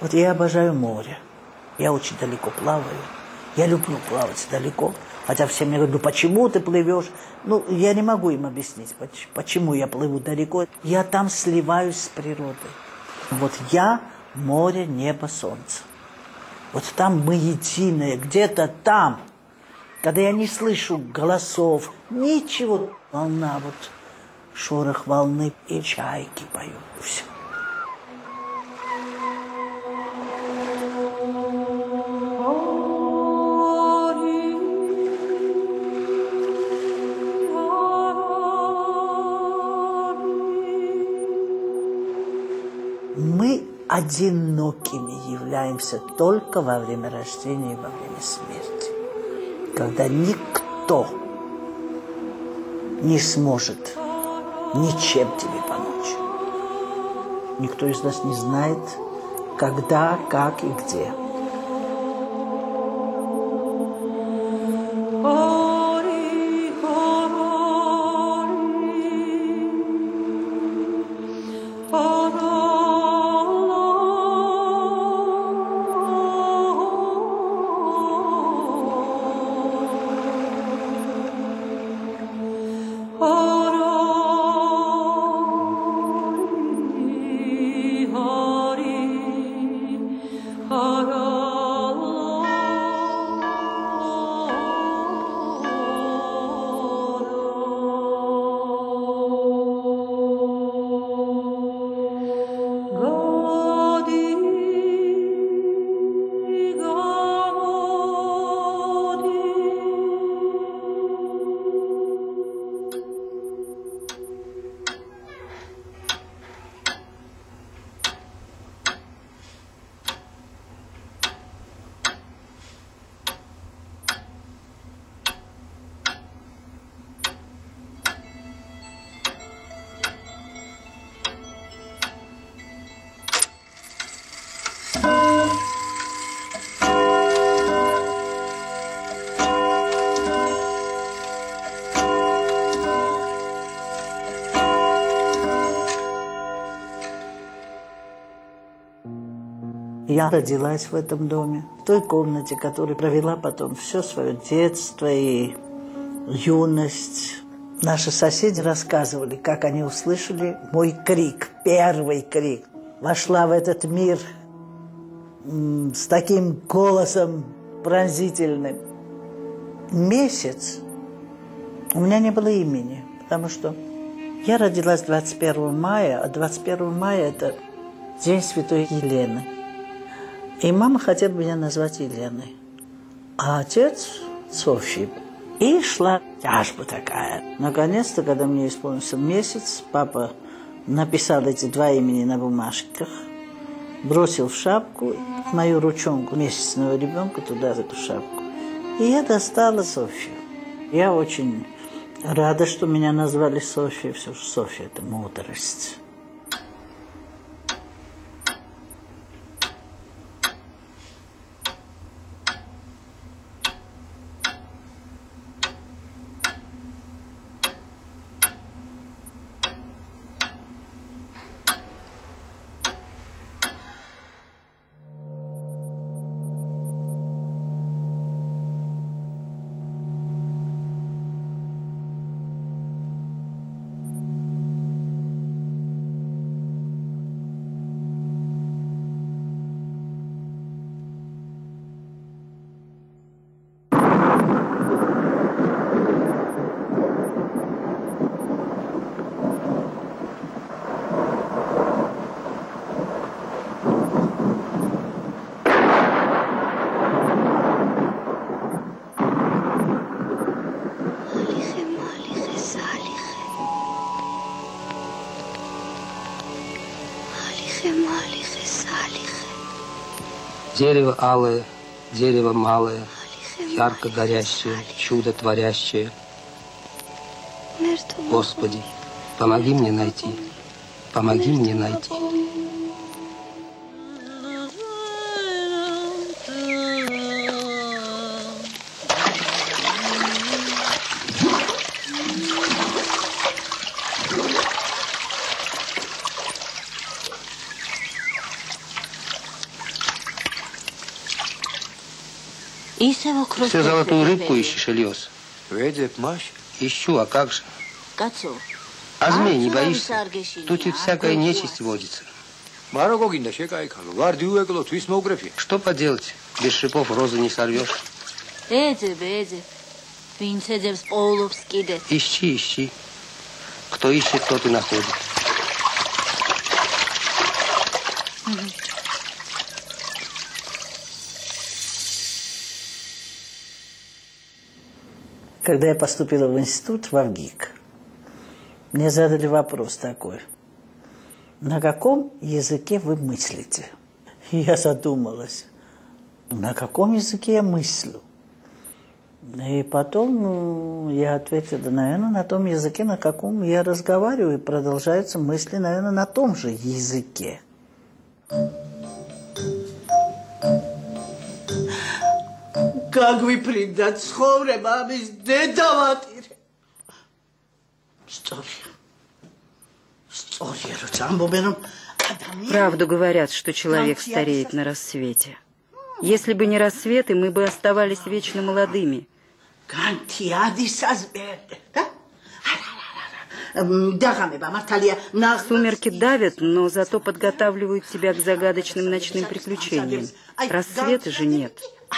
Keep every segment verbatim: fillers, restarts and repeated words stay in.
Вот я обожаю море. Я очень далеко плаваю. Я люблю плавать далеко. Хотя все мне говорят, ну почему ты плывешь? Ну, я не могу им объяснить, почему я плыву далеко. Я там сливаюсь с природой. Вот я, море, небо, солнце. Вот там мы единые, где-то там. Когда я не слышу голосов, ничего. Волна, вот шорох волны, и чайки поют. Все. Мы одинокими являемся только во время рождения и во время смерти, когда никто не сможет ничем тебе помочь. Никто из нас не знает, когда, как и где. Я родилась в этом доме, в той комнате, которую провела потом все свое детство и юность. Наши соседи рассказывали, как они услышали мой крик, первый крик. Вошла в этот мир с таким голосом пронзительным. Месяц у меня не было имени, потому что я родилась двадцать первого мая, а двадцать первого мая – это День Святой Елены. И мама хотела меня назвать Еленой, а отец – Софьей. И шла тяжба такая. Наконец-то, когда мне исполнился месяц, папа написал эти два имени на бумажках, бросил в шапку мою ручонку месячного ребенка туда, в эту шапку. И я достала Софью. Я очень рада, что меня назвали Софьей, все же Софья – это мудрость. Дерево алое, дерево малое, ярко горящее, чудо творящее. Господи, помоги мне найти, помоги мне найти. Все золотую рыбку ищешь, Ильёс? Ищу, а как же? А змей не боишься? Тут ведь всякая нечисть водится. Что поделать? Без шипов розы не сорвешь. Ищи, ищи. Кто ищет, тот и находит. Когда я поступила в институт, в АВГИК, мне задали вопрос такой: на каком языке вы мыслите? И я задумалась, на каком языке я мыслю? И потом ну, я ответила, наверное, на том языке, на каком я разговариваю, и продолжаются мысли, наверное, на том же языке. Как вы придать сховре, маме, дедаватир? История. История, Ручамбубеном. Правду говорят, что человек стареет на рассвете. Если бы не рассветы, мы бы оставались вечно молодыми. Сумерки давят, но зато подготавливают тебя к загадочным ночным приключениям. Рассвета же нет.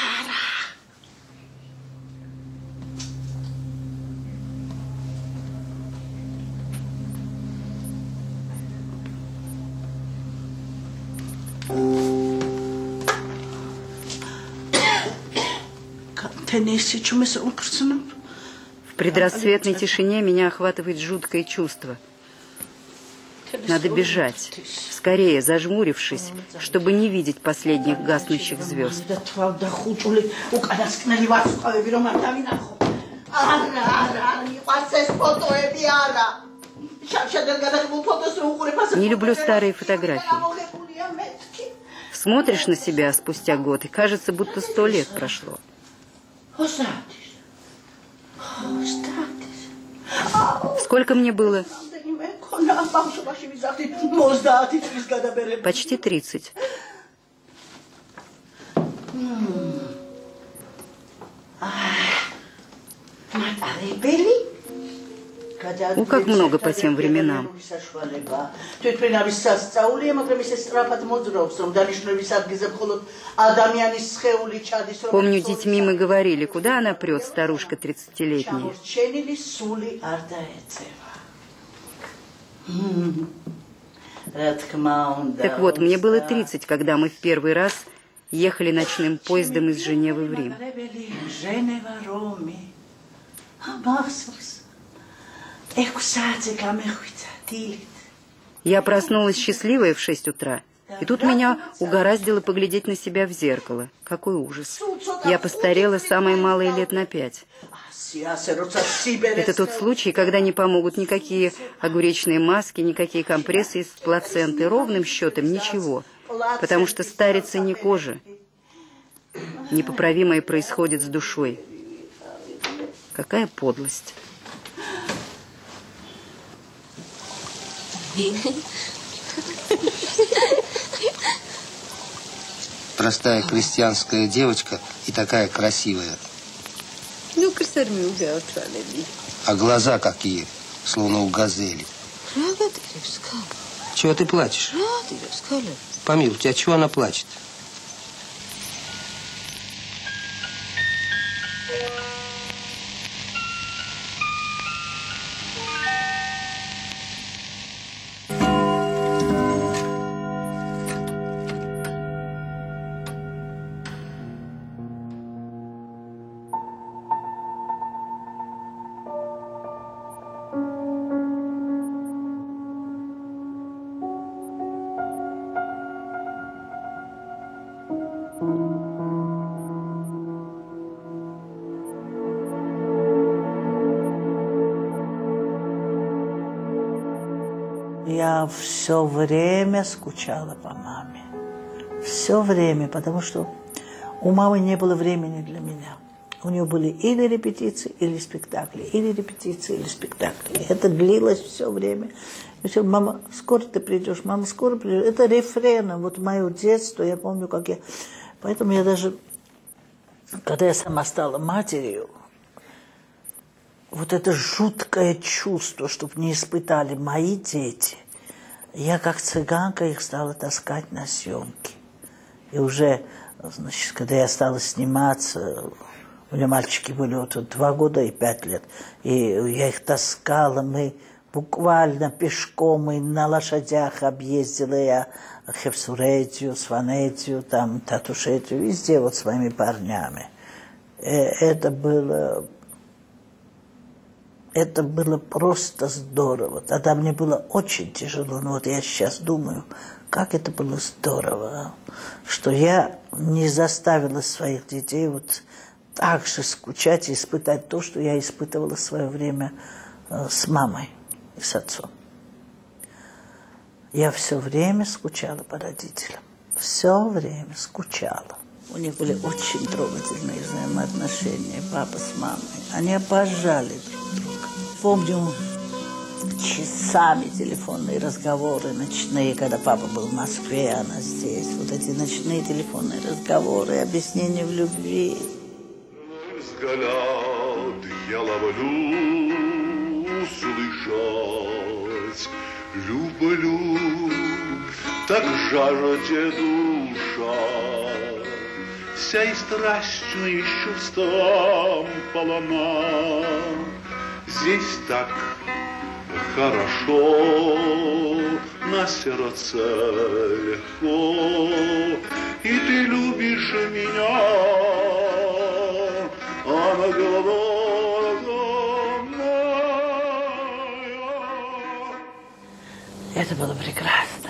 В предрассветной тишине меня охватывает жуткое чувство. Надо бежать, скорее, зажмурившись, чтобы не видеть последних гаснущих звезд. Не люблю старые фотографии. Смотришь на себя спустя год, и кажется, будто сто лет прошло. Сколько мне было? Почти тридцать. Ну, как много по тем временам. Помню, детьми мы говорили, куда она прет, старушка тридцатилетняя. Так вот, мне было тридцать, когда мы в первый раз ехали ночным поездом из Женевы в Рим. Я проснулась счастливая в шесть утра, и тут меня угораздило поглядеть на себя в зеркало. Какой ужас! Я постарела самое малое лет на пять. Это тот случай, когда не помогут никакие огуречные маски, никакие компрессы из плаценты, ровным счетом ничего, потому что старится не кожа. Непоправимое происходит с душой. Какая подлость! Простая крестьянская девочка и такая красивая. А глаза какие, словно у газели. Чего ты плачешь? Помилуй, тебя чего она плачет? Я все время скучала по маме. Все время, потому что у мамы не было времени для меня. У нее были или репетиции, или спектакли, или репетиции, или спектакли. Это длилось все время. И все, мама, скоро ты придешь, мама, скоро придешь. Это рефреном. Вот мое детство, я помню, как я... Поэтому я даже Когда я сама стала матерью, вот это жуткое чувство, чтобы не испытали мои дети, я как цыганка их стала таскать на съемки. И уже, значит, когда я стала сниматься, у меня мальчики были вот два года и пять лет, и я их таскала, мы буквально пешком и на лошадях объездила я Хевсуретию, Сванетию, там, Татушетию, везде вот с моими парнями. И это было... Это было просто здорово. Тогда мне было очень тяжело. Но вот я сейчас думаю, как это было здорово, что я не заставила своих детей вот так же скучать и испытать то, что я испытывала в свое время с мамой и с отцом. Я все время скучала по родителям. Все время скучала. У них были очень трогательные взаимоотношения, папа с мамой. Они обожали друг друга. Помню часами телефонные разговоры ночные, когда папа был в Москве, а она здесь. Вот эти ночные телефонные разговоры, объяснения в любви. Взгляд я ловлю, слышать люблю, так жажде душа. Вся и страстью и чувством полна. Здесь так хорошо, на сердце легко, и ты любишь меня, а на головой моя. Это было прекрасно.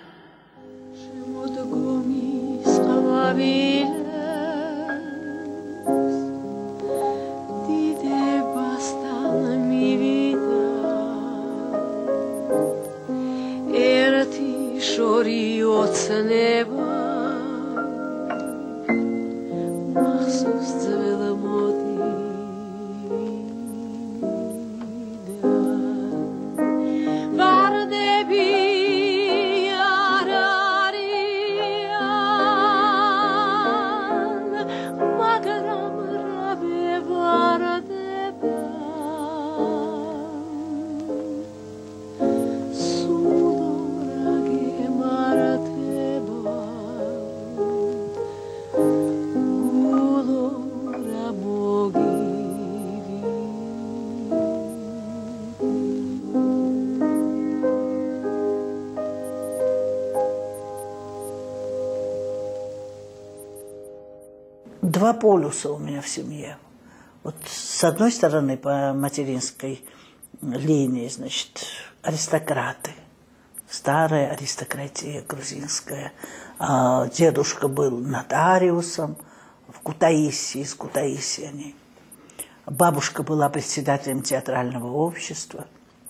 Два полюса у меня в семье. Вот с одной стороны, по материнской линии, значит, аристократы. Старая аристократия грузинская. А дедушка был нотариусом в Кутаиси, из Кутаиси они. Бабушка была председателем театрального общества.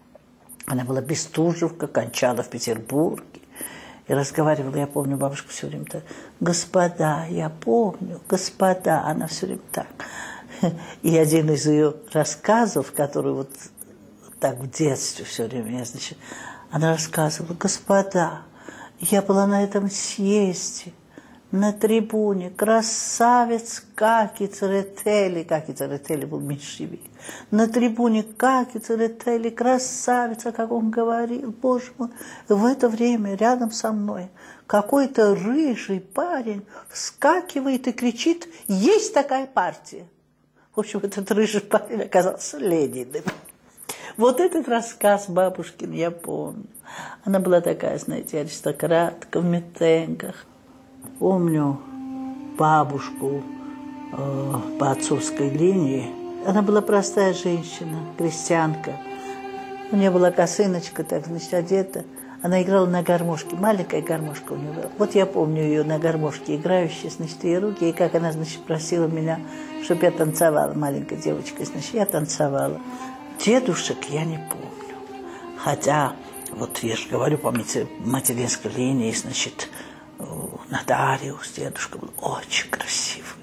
Она была бестужевка, кончала в Петербурге. И разговаривала, я помню, бабушка все время-то, господа, я помню, господа, она все время так. И один из ее рассказов, который вот так в детстве все время, я, значит, она рассказывала, господа, я была на этом съезде, на трибуне, красавец Каки Церетели, Каки Церетели был меньшевик, на трибуне Каки Церетели, красавица, как он говорил, боже мой, в это время рядом со мной какой-то рыжий парень вскакивает и кричит, есть такая партия. В общем, этот рыжий парень оказался Лениным. Вот этот рассказ бабушкин я помню. Она была такая, знаете, аристократка в митингах. Помню бабушку э, по отцовской линии. Она была простая женщина, крестьянка. У нее была косыночка, так, значит, одета. Она играла на гармошке, маленькая гармошка у нее была. Вот я помню ее на гармошке играющей, значит, ее руки, и как она, значит, просила меня, чтобы я танцевала, маленькая девочка, значит, я танцевала. Дедушек я не помню. Хотя, вот я же говорю, помните, материнской линии, значит, нотариус, дедушка был очень красивый.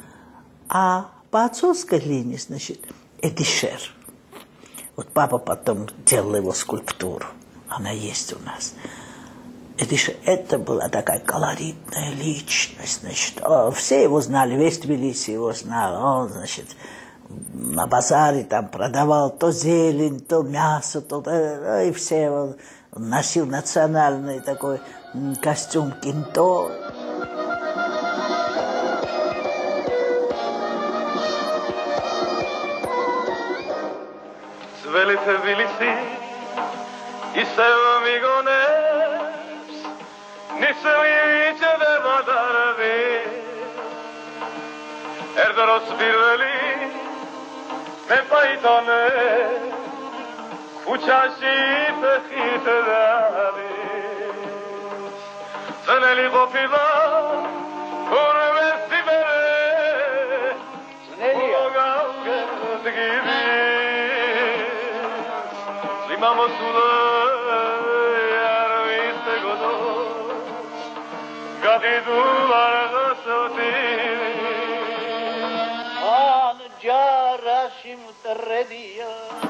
А по отцовской линии, значит, Эдишер. Вот папа потом делал его скульптуру. Она есть у нас. Это, же, это была такая колоритная личность, значит, о, все его знали, весь Тбилиси его знал, он, значит, на базаре там продавал то зелень, то мясо, то, и все, он носил национальный такой костюм кинто. Sveli Tbilisi i sve mi gones, nisi li viće veba darvi, erdoros birveli, me pajtone, kućaši pehite davi, ceneli gopiva, kurve sibere, uloga uget gibi. Imamo suda yarviste godo gadi duvar gasotini an jarashim tredia.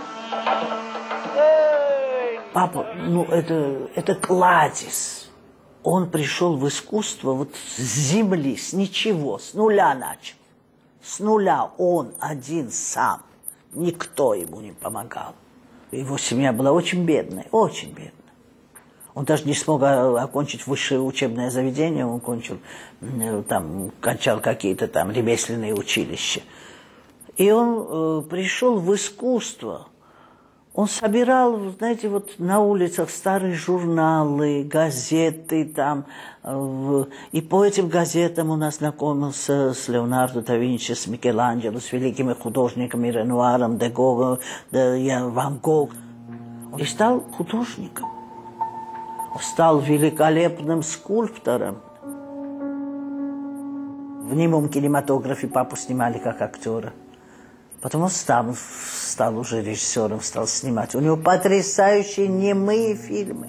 Папа, ну это, это кладезь. Он пришел в искусство вот с земли, с ничего, с нуля начал. С нуля он один сам. Никто ему не помогал. Его семья была очень бедной, очень бедной. Он даже не смог окончить высшее учебное заведение, он кончил, там, кончал какие-то там ремесленные училища. И он э, пришел в искусство. Он собирал, знаете, вот на улицах старые журналы, газеты там. Э, и по этим газетам он ознакомился с Леонардо да Винчи, с Микеланджело, с великими художниками Ренуаром, Дегого, Ван Гог. И стал художником. Стал великолепным скульптором. В немом кинематографе папу снимали как актера. Потом он сам стал уже режиссером, стал снимать. У него потрясающие немые фильмы.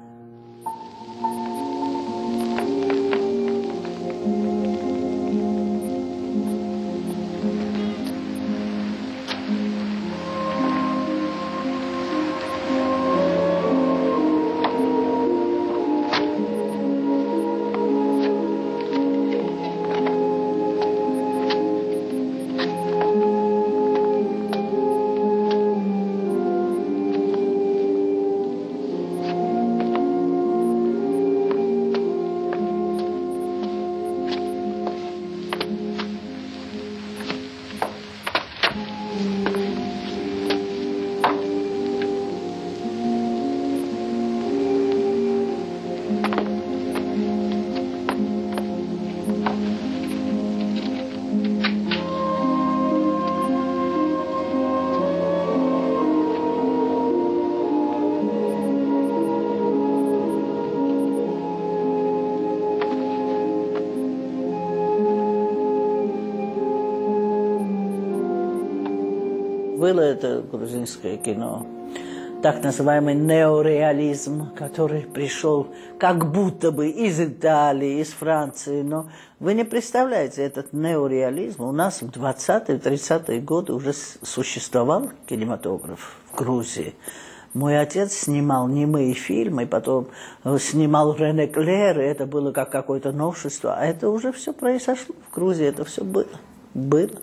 Было это грузинское кино, так называемый неореализм, который пришел как будто бы из Италии, из Франции. Но вы не представляете, этот неореализм у нас в двадцатые-тридцатые годы уже существовал кинематограф в Грузии. Мой отец снимал немые фильмы, потом снимал Рене Клер, и это было как какое-то новшество. А это уже все произошло в Грузии, это все было. Было.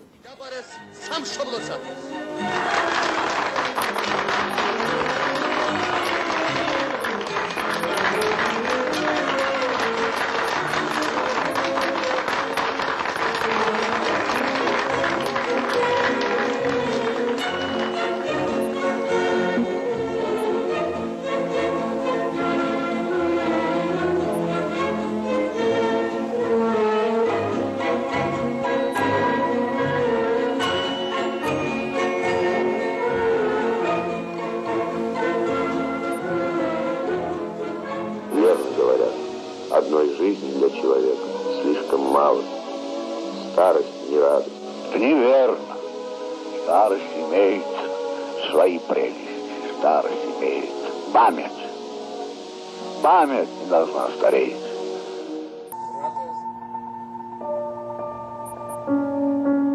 Одной жизни для человека слишком мало. Старость не радость. Неверно. Старость имеет свои прелести. Старость имеет память. Память не должна стареть.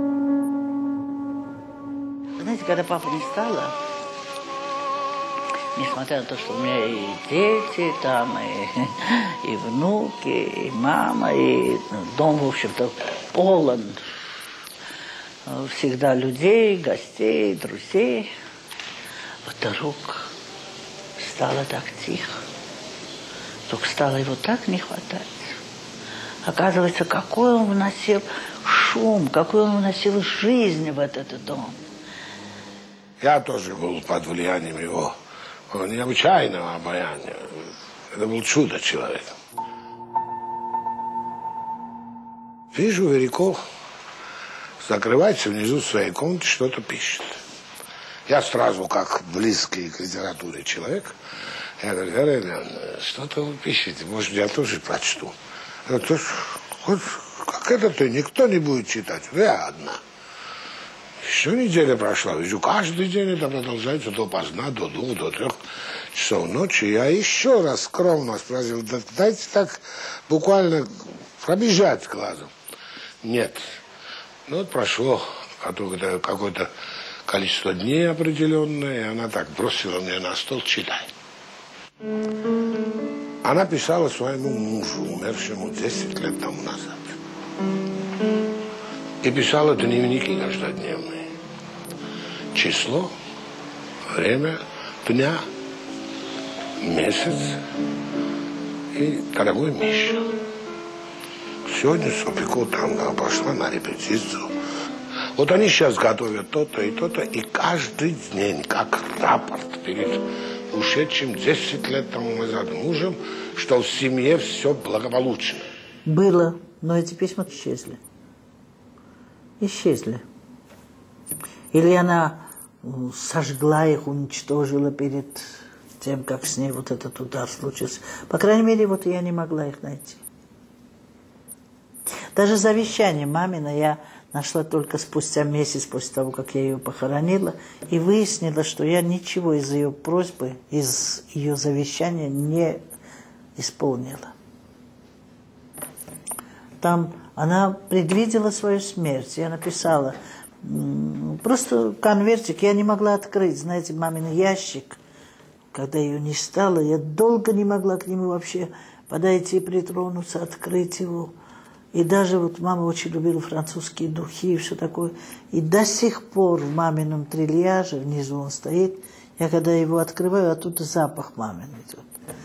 Знаете, когда папа не стало, Несмотря на то, что у меня и дети там, и, и внуки, и мама, и дом, в общем-то, полон всегда людей, гостей, друзей. Вдруг стало так тихо. Вдруг стало его так не хватать. Оказывается, какой он вносил шум, какой он вносил жизнь в этот дом. Я тоже был под влиянием его необычайного обаяния. Это был чудо-человек. Вижу, Верико закрывается внизу в своей комнате, что-то пишет. Я сразу, как близкий к литературе человек, я говорю: Вера, что-то вы пишете, может, я тоже прочту. Я говорю: вот, как это-то никто не будет читать, я одна. Еще неделя прошла, вижу, каждый день это продолжается до поздна, до двух, до трех часов ночи. Я еще раз скромно спросил: да, дайте так буквально пробежать глазом. Нет. Ну вот прошло какое-то количество дней определенное, и она так бросила мне на стол: читай. Она писала своему мужу, умершему десять лет тому назад. И писала дневники каждодневные. Число, время дня, месяц и дорогой Миша. Сегодня Сопико танго пошла на репетицию. Вот они сейчас готовят то-то и то-то, и каждый день, как рапорт перед ушедшим десять лет тому назад мужем, что в семье все благополучно. Было, но эти письма исчезли. Исчезли. Или она сожгла их, уничтожила перед тем, как с ней вот этот удар случился. По крайней мере, вот я не могла их найти. Даже завещание мамина я нашла только спустя месяц после того, как я ее похоронила, и выяснила, что я ничего из ее просьбы, из ее завещания не исполнила. Там она предвидела свою смерть. Я написала просто конвертик, я не могла открыть, знаете, мамин ящик. Когда ее не стало, я долго не могла к нему вообще подойти, притронуться, открыть его. И даже вот мама очень любила французские духи и все такое. И до сих пор в мамином трильяже, внизу он стоит, я когда его открываю, оттуда запах мамин идет.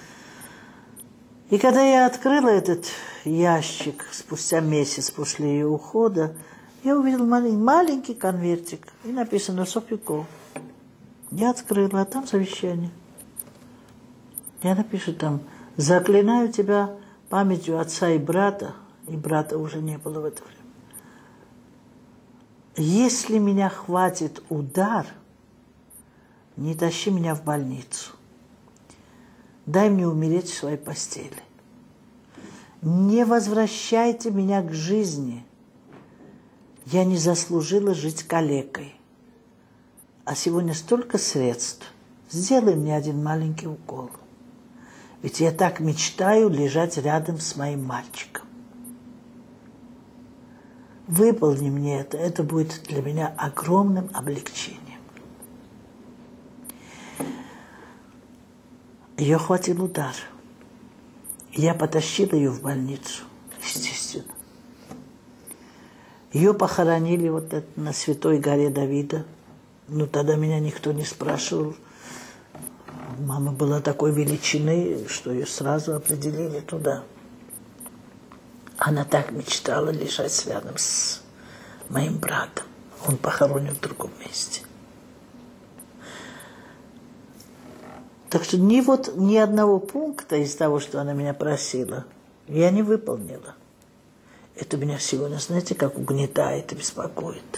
И когда я открыла этот ящик спустя месяц после ее ухода, я увидела маленький, маленький конвертик, и написано «Сопико». Я открыла, а там завещание. И она пишет там: «Заклинаю тебя памятью отца и брата», и брата уже не было в это время. «Если меня хватит удар, не тащи меня в больницу. Дай мне умереть в своей постели. Не возвращайте меня к жизни. Я не заслужила жить калекой. А сегодня столько средств. Сделай мне один маленький укол. Ведь я так мечтаю лежать рядом с моим мальчиком. Выполни мне это. Это будет для меня огромным облегчением». Ее хватил удар. Я потащила ее в больницу, естественно. Ее похоронили вот это, на Святой горе Давида. Ну, тогда меня никто не спрашивал. Мама была такой величины, что ее сразу определили туда. Она так мечтала лежать рядом с моим братом. Он похоронен в другом месте. Так что ни, вот, ни одного пункта из того, что она меня просила, я не выполнила. Это меня сегодня, знаете, как угнетает и беспокоит.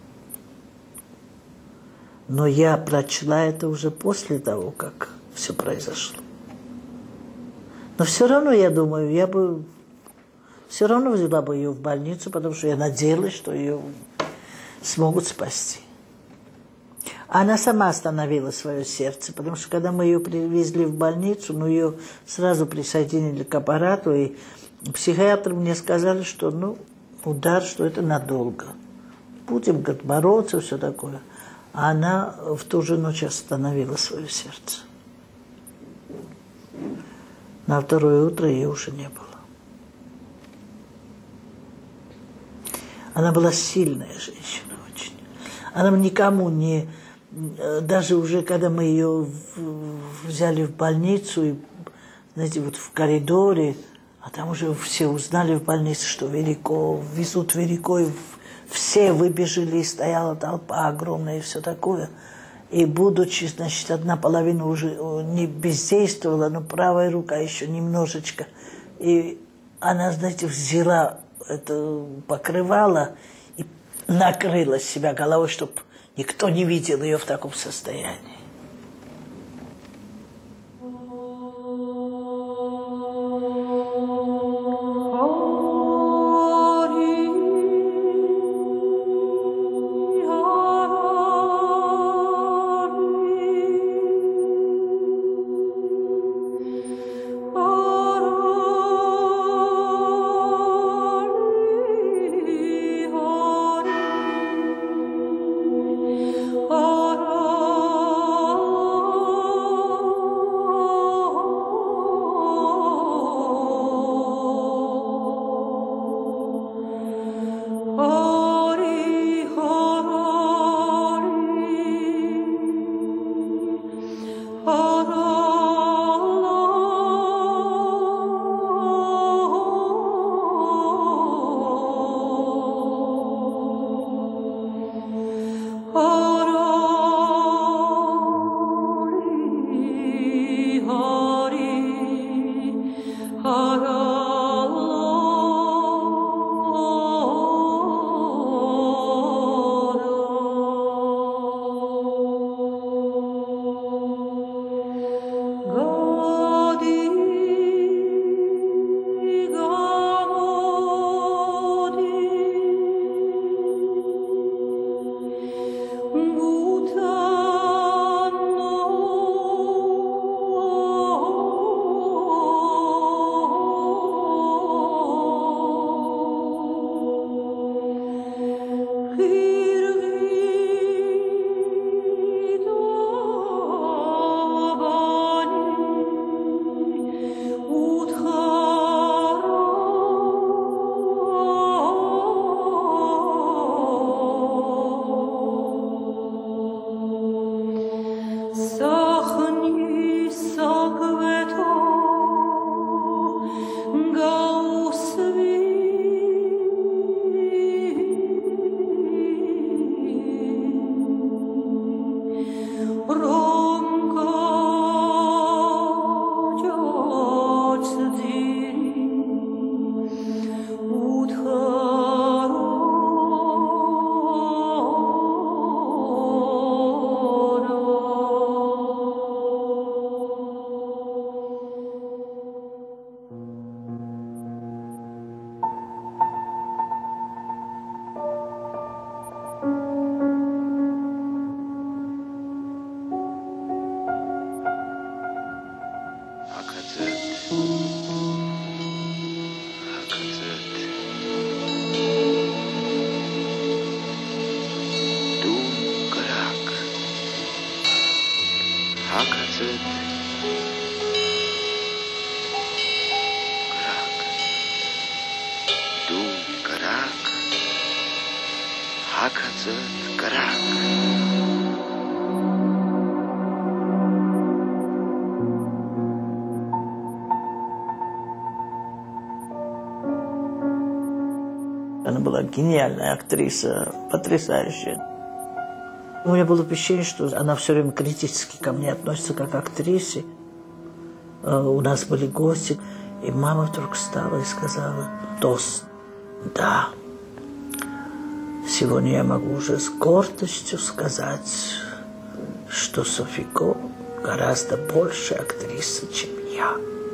Но я прочла это уже после того, как все произошло. Но все равно, я думаю, я бы все равно взяла бы ее в больницу, потому что я надеялась, что ее смогут спасти. Она сама остановила свое сердце, потому что когда мы ее привезли в больницу, ну, ее сразу присоединили к аппарату, и психиатры мне сказали, что, ну, удар, что это надолго. Будем, говорит, бороться, все такое. А она в ту же ночь остановила свое сердце. На второе утро ее уже не было. Она была сильная женщина очень. Она никому не... Даже уже когда мы ее взяли в больницу, и, знаете, вот в коридоре, а там уже все узнали в больнице, что Верико, везут Верико, и все выбежали, и стояла толпа огромная, и все такое. И будучи, значит, одна половина уже не бездействовала, но правая рука еще немножечко. И она, знаете, взяла это покрывало и накрыла себя головой, чтобы никто не видел ее в таком состоянии. Она была гениальная актриса, потрясающая. У меня было впечатление, что она все время критически ко мне относится как к актрисе. У нас были гости, и мама вдруг встала и сказала: «Тост, да, сегодня я могу уже с гордостью сказать, что Софико гораздо больше актриса, чем я».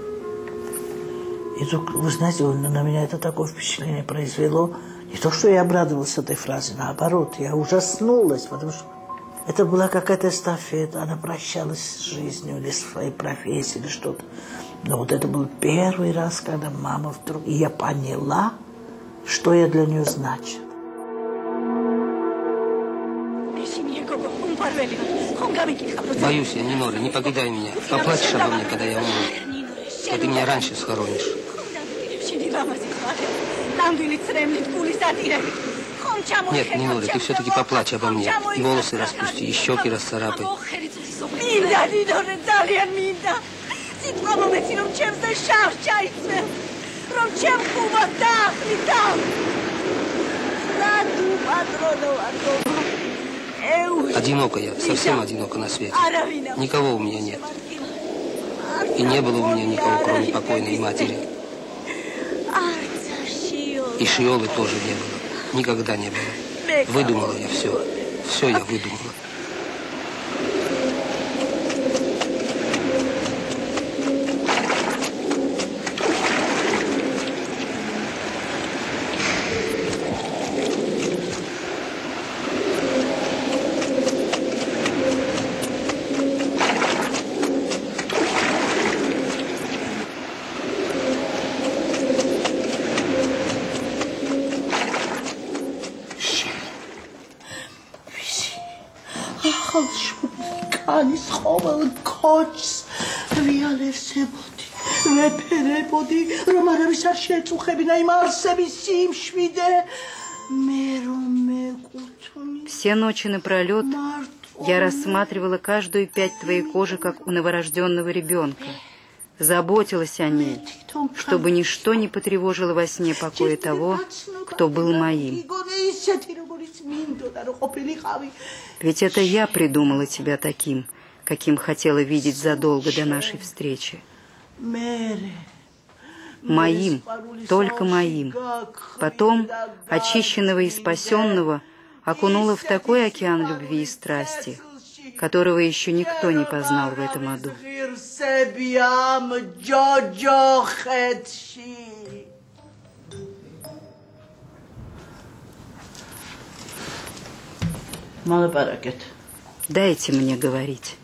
И тут, вы знаете, на меня это такое впечатление произвело. Не то, что я обрадовалась этой фразе, наоборот, я ужаснулась, потому что это была какая-то эстафета, она прощалась с жизнью или своей профессией, или что-то. Но вот это был первый раз, когда мама вдруг... И я поняла, что я для нее значит. Боюсь я, Нинора, не покидай меня. Поплачешь обо мне, когда я умру. а ты меня раньше схоронишь. Нет, не надо, ты все-таки поплачь обо мне. И волосы распусти, и щеки расцарапай. Одиноко я, совсем одиноко на свете. Никого у меня нет. И не было у меня никого, кроме покойной матери. И Шиолы тоже не было. Никогда не было. Выдумала я все. Все я выдумала. Все ночи напролет я рассматривала каждую пять твоей кожи, как у новорожденного ребенка. Заботилась о ней, чтобы ничто не потревожило во сне покоя того, кто был моим. Ведь это я придумала тебя таким, каким хотела видеть задолго до нашей встречи. Моим, только моим. Потом, очищенного и спасенного, окунула в такой океан любви и страсти, которого еще никто не познал в этом аду. Дайте мне говорить.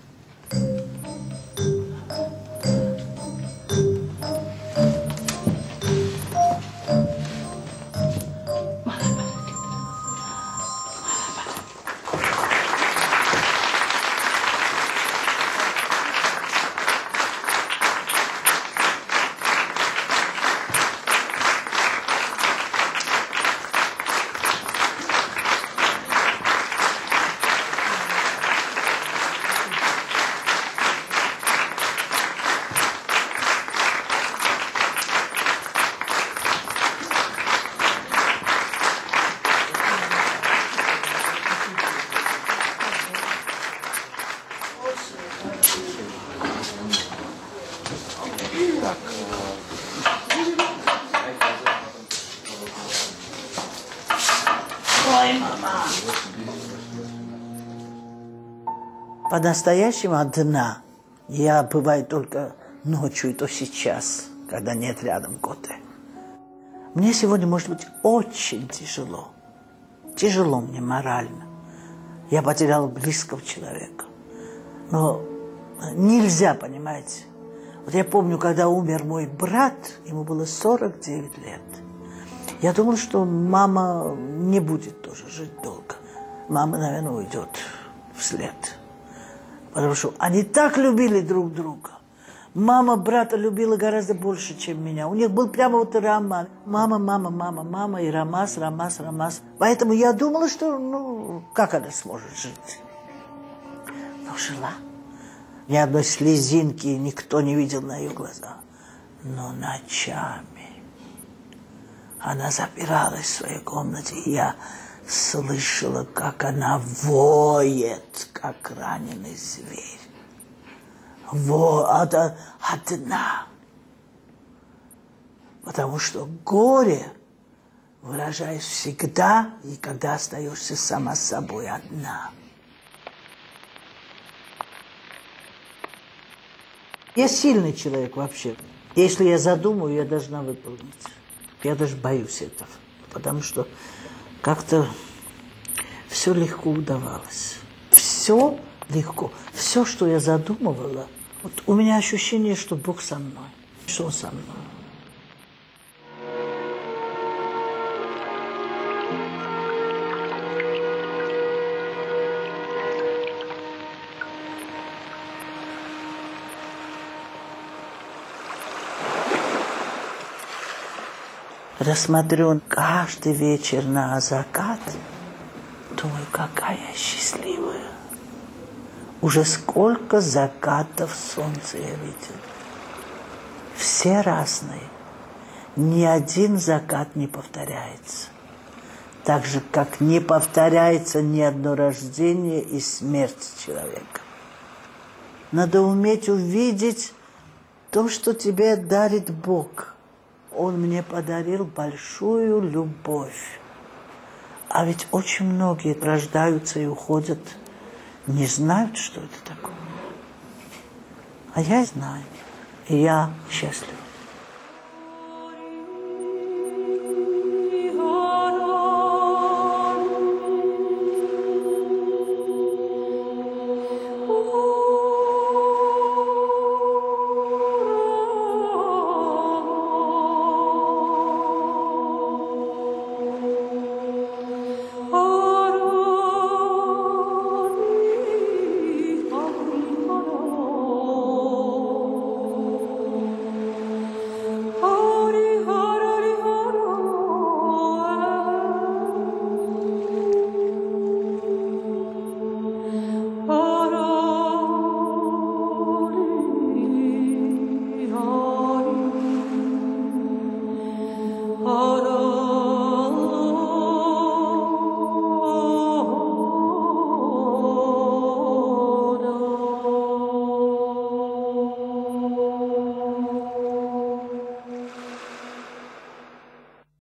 По-настоящему одна. Я бываю только ночью, и то сейчас, когда нет рядом Готе. Мне сегодня может быть очень тяжело. Тяжело мне морально. Я потеряла близкого человека. Но нельзя, понимаете. Вот я помню, когда умер мой брат, ему было сорок девять лет. Я думала, что мама не будет тоже жить долго. Мама, наверное, уйдет вслед. Потому что они так любили друг друга. Мама брата любила гораздо больше, чем меня. У них был прямо вот роман. Мама, мама, мама, мама и Рамас, Рамас, Рамас. Поэтому я думала, что, ну, как она сможет жить? Но жила. Ни одной слезинки никто не видел на ее глазах. Но ночами она запиралась в своей комнате, и я слышала, как она воет, как раненый зверь. Во, одна. Потому что горе выражаешь всегда, и когда остаешься сама с собой одна. Я сильный человек вообще. Если я задумаю, я должна выполнить. Я даже боюсь этого, потому что как-то все легко удавалось. Все легко. Все, что я задумывала, вот у меня ощущение, что Бог со мной. Что Он со мной. рассмотрю каждый вечер на закат, думаю, какая я счастливая. Уже сколько закатов солнца я видела. Все разные. Ни один закат не повторяется. Так же, как не повторяется ни одно рождение и смерть человека. Надо уметь увидеть то, что тебе дарит Бог. Он мне подарил большую любовь. А ведь очень многие рождаются и уходят, не знают, что это такое. А я знаю. И я счастлива. Oh